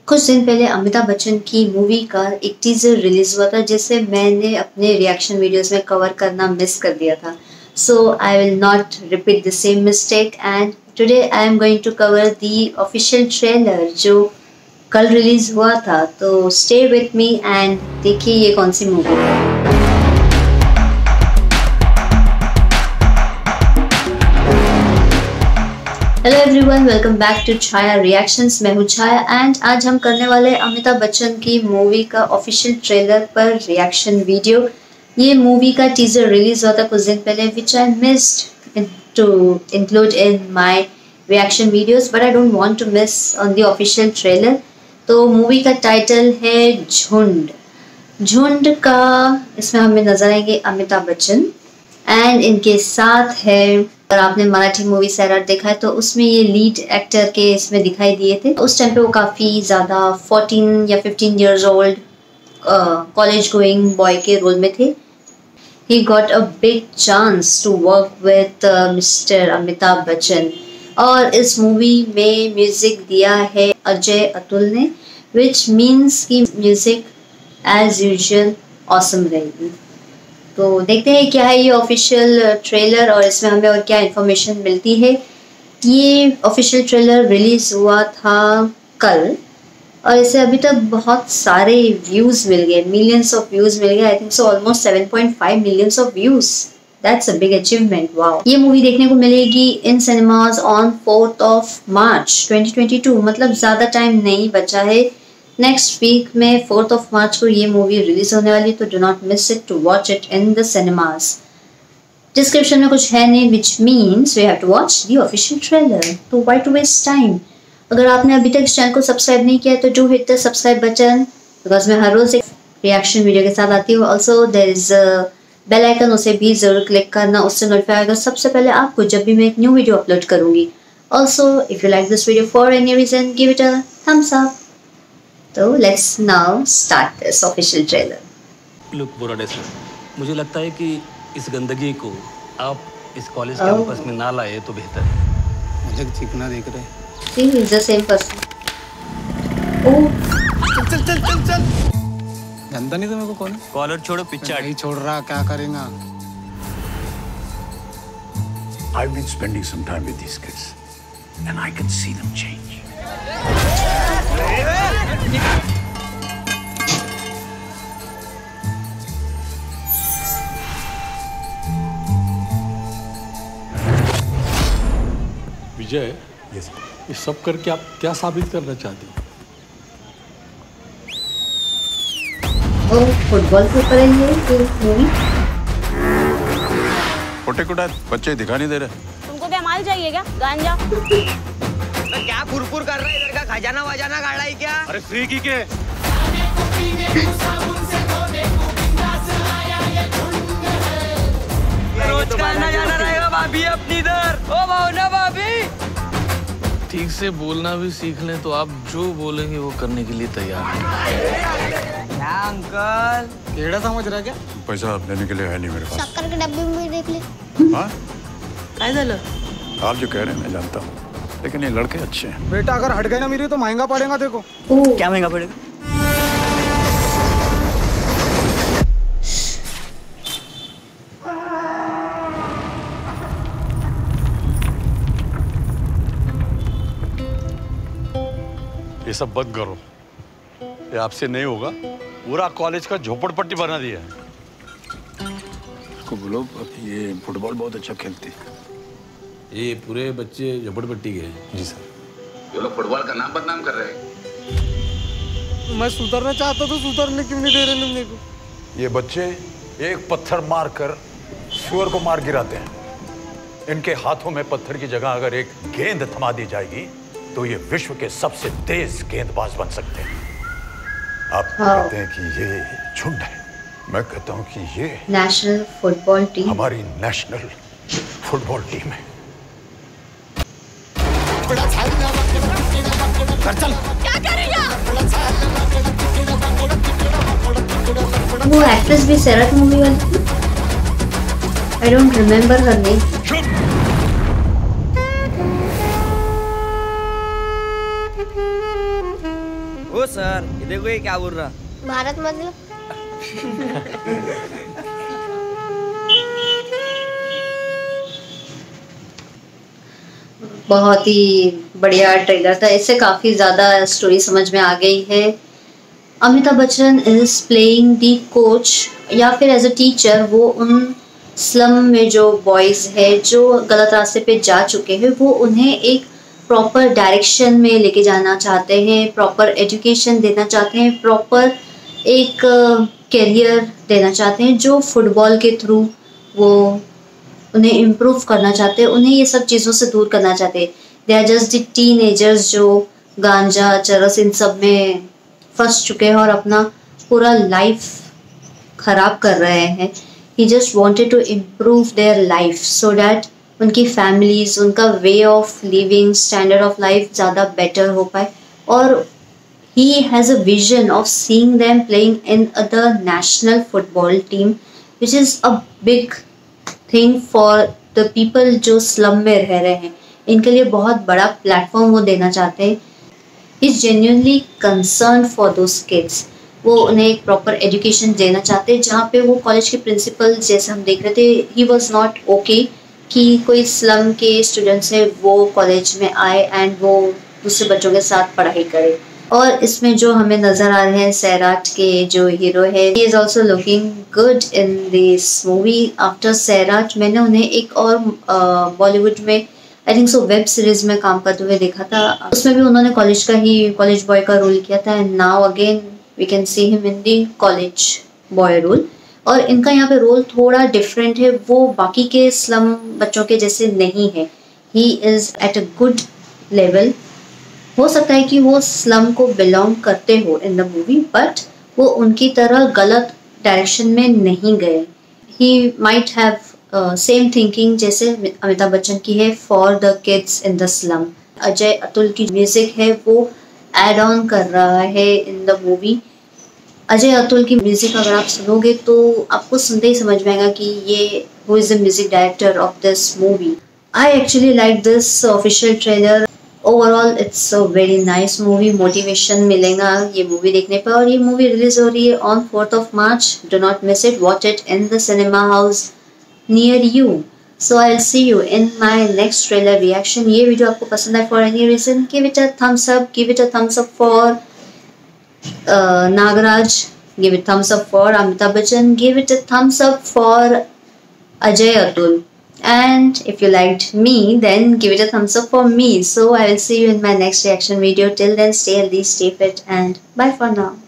कुछ दिन पहले अमिताभ बच्चन की मूवी का एक टीजर रिलीज हुआ था जिसे मैंने अपने रिएक्शन वीडियोस में कवर करना मिस कर दिया था. So I will not repeat the same mistake and today I am going to cover the official trailer जो कल रिलीज हुआ था. तो स्टे विथ मी एंड देखिए ये कौन सी मूवी है. Hello everyone, welcome back to Chhaya reactions. मैं हूँ छाया एंड आज हम करने वाले अमिताभ बच्चन की मूवी का ऑफिशियल ट्रेलर पर रिएक्शन वीडियो. ये मूवी का टीजर रिलीज हुआ था कुछ दिन पहले which I missed to include in my reaction videos but I don't want to miss on the official trailer. तो मूवी का टाइटल है झुंड. झुंड का इसमें हमें नजर आएंगे अमिताभ बच्चन एंड इनके साथ है, अगर आपने मराठी मूवी सैराट देखा है तो उसमें ये लीड एक्टर के इसमें दिखाई दिए थे. उस टाइम पे वो काफ़ी ज़्यादा 14 या 15 years old college going boy के रोल में थे. He got a big chance to work with mister Amitabh Bachchan और इस मूवी में म्यूज़िक दिया है अजय अतुल ने, विच मीन्स कि म्यूज़िक एज यूजुअल ऑसम रहेगी. तो देखते हैं क्या है ये ऑफिशियल ट्रेलर और इसमें हमें और क्या इन्फॉर्मेशन मिलती है. ये ऑफिशियल ट्रेलर रिलीज़ हुआ था कल और इसे अभी तक बहुत सारे व्यूज़ मिल गए, मिलियंस ऑफ व्यूज़ मिल गए. I think so almost 7.5 millions of views. That's a big achievement. Wow. ये मूवी देखने को मिलेगी इन सिनेमाज ऑन 4 मार्च 2022. मतलब ज़्यादा टाइम नहीं बचा है. नेक्स्ट वीक में 4 मार्च को ये मूवी रिलीज होने वाली, तो do not miss it to watch it in the cinemas. Description में कुछ है नहीं, which means we have to watch the official trailer. तो व्हाई टू वेस्ट टाइम. अगर आपने अभी तक इस चैनल को सब्सक्राइब नहीं किया है तो do hit the subscribe button, because मैं हर रोज एक रिएक्शन वीडियो के साथ आती हूँ. Also there is bell icon, उसे भी जरूर क्लिक करना, उससे नोटिफाई आएगा सबसे पहले आपको जब भी मैं एक न्यू वीडियो अपलोड करूंगी. Also if you like this video for any reason give it a thumbs up. तो let's now start this official trailer. Look Borade sir, मुझे लगता है कि इस गंदगी को आप इस कॉलेज कैंपस में ना लाए तो बेहतर है. मुझे चिकना देख रहे. See, he's the same person. Oh. चल चल चल चल. जानता नहीं तुम्हें को कौन है? कॉलर छोड़ो, पिच्चा नहीं छोड़ रहा, क्या करेगा? I've been spending some time with these kids, and I can see them change. विजय, ये सब करके आप क्या साबित करना चाहते हो? फुटबॉल के ऊपर है ये मूवी. कोटे बच्चे दिखा नहीं दे रहे. तुमको क्या माल चाहिए क्या? गांजा. तो क्या फुरफुर कर रहा है इधर का? खजाना वजाना गाड़ा है क्या? अरे फ्री की के. रोज का आना जाना रहेगा भाभी अपनी इधर. ओ भावना भाभी. ठीक से बोलना भी सीख लें तो आप जो बोलेंगे वो करने के लिए तैयार हैं. क्या अंकल? केड़ा समझ रहा क्या? पैसा लेने के लिए है नहीं मेरे पास. शक्कर के डब्बे में देख ले. हाँ? काय झालं? आप जो कह रहे हैं मैं जानता हूँ, लेकिन ये लड़के अच्छे हैं. बेटा अगर हट गए ना मेरी तो महंगा पड़ेगा देखो. क्या महंगा पड़ेगा? ये सब बंद करो, ये आपसे नहीं होगा. पूरा कॉलेज का झोपड़पट्टी बना दिया है. उसको बोलो ये फुटबॉल बहुत अच्छा खेलती है. ये पूरे बच्चे झोपड़पट्टी के हैं. जी सर. ये लोग फुटबॉल का नाम बदनाम कर रहे हैं. मैं सुधरना चाहता तो सुधरने क्यों नहीं दे रहे लोग मेरे को? ये बच्चे एक पत्थर मार कर सुअर को मार गिराते हैं. इनके हाथों में पत्थर की जगह अगर एक गेंद थमा दी जाएगी तो ये विश्व के सबसे तेज गेंदबाज बन सकते हैं. आप कहते हैं कि ये झुंड है, मैं कहता हूँ कि ये नेशनल फुटबॉल टीम, हमारी नेशनल फुटबॉल टीम है. चल. क्या करेगा? वो एक्ट्रेस भी सैराट मूवी वाली. I don't remember her name. Oh sir, ये देखो ये क्या बोल रहा। भारत मतलब बहुत ही बढ़िया ट्रेलर था, इससे काफ़ी ज़्यादा स्टोरी समझ में आ गई है। Amitabh Bachchan is playing the coach या फिर एज अ टीचर। वो उन स्लम में जो बॉयज़ है जो गलत रास्ते पे जा चुके हैं, वो उन्हें एक प्रॉपर डायरेक्शन में लेके जाना चाहते हैं, प्रॉपर एजुकेशन देना चाहते हैं, प्रॉपर एक करियर देना चाहते हैं जो फुटबॉल के थ्रू वो उन्हें इम्प्रूव करना चाहते हैं, उन्हें ये सब चीज़ों से दूर करना चाहते हैं। They are just the teenagers जो गांजा चरस इन सब में फंस चुके हैं और अपना पूरा लाइफ ख़राब कर रहे हैं। He just wanted to improve their life so that उनकी फैमिलीज़, उनका way of living, standard of life ज़्यादा बेटर हो पाए। और he has a vision of seeing them playing in the national football team, which is a big thing for the people जो slum में रह रहे हैं। इनके लिए बहुत बड़ा प्लेटफॉर्म वो देना चाहते हैं। he is genuinely concerned for those kids। वो उन्हें एक प्रॉपर एजुकेशन देना चाहते हैं, जहाँ पे वो कॉलेज के प्रिंसिपल जैसे हम देख रहे थे, he was not okay कि कोई स्लम के स्टूडेंट्स है वो कॉलेज में आए एंड वो दूसरे बच्चों के साथ पढ़ाई करे। और इसमें जो हमें नज़र आ रहे हैं सैराट के जो हीरो है, he is also looking good in this movie. After Sairat मैंने उन्हें एक और बॉलीवुड में I think so web series में काम करते हुए देखा था, उसमें भी उन्होंने कॉलेज बॉय का रोल किया था। And now again we can see him in the college boy role. और इनका यहाँ पे रोल थोड़ा डिफरेंट है, वो बाकी के स्लम बच्चों के जैसे नहीं है। He is at a good level. हो सकता है कि वो स्लम को बिलोंग करते हो इन द मूवी, बट वो उनकी तरह गलत डायरेक्शन में नहीं गए। He might have same thinking जैसे अमिताभ बच्चन की है for the kids in the slum. Ajay Atul की म्यूज़िक है वो एड ऑन कर रहा है in the movie. Ajay Atul की म्यूज़िक अगर आप सुनोगे तो आपको सुनते ही समझ में आएगा कि ये who is the music director of this movie. I actually like this official trailer. Overall it's a very nice movie. Motivation मिलेगा ये मूवी देखने पर। और ये मूवी रिलीज हो रही है on 4th March. Do not miss it, watch it in the cinema house near you. So I will see you in my next trailer reaction. ये वीडियो आपको पसंद आए for any reason, give it a thumbs up. Give it a thumbs up for Nagraj, give it thumbs up for Amitabh Bachchan, give it a thumbs up for Ajay Atul. And if you liked me, then give it a thumbs up for me. So I will see you in my next reaction video. Till then, stay healthy, stay fit, and bye for now.